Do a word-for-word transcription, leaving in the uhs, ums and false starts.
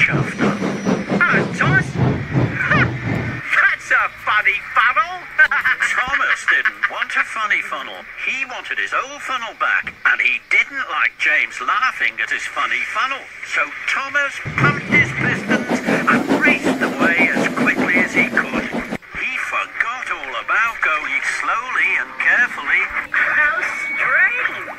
shoved. Hello, Thomas. That's a funny funnel. Thomas didn't want a funny funnel. He wanted his old funnel back, and he didn't like James laughing at his funny funnel. So Thomas pumped his pistons and raced away as quickly as he could. He forgot all about going slowly and carefully. How strange.